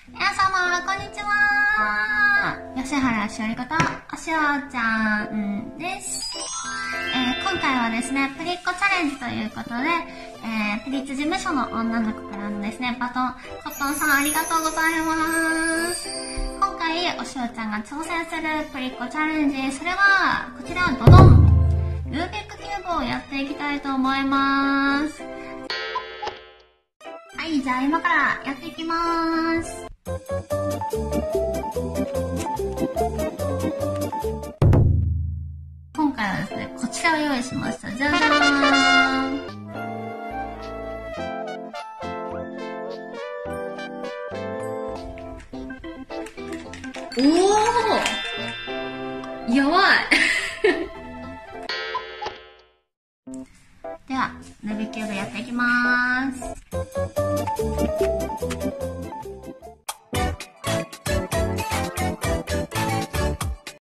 皆様、こんにちは。吉原しおりこと、おしおちゃんです。今回はですね、プリッコチャレンジということで、プリッツ事務所の女の子からのですね、バトン、コットンさんありがとうございます。今回、おしおちゃんが挑戦するプリッコチャレンジ、それは、こちら、ドドンルービックキューブをやっていきたいと思います。はい、じゃあ今からやっていきます。今回はですね、こちらを用意しました。じゃじゃーん。おー、やばい。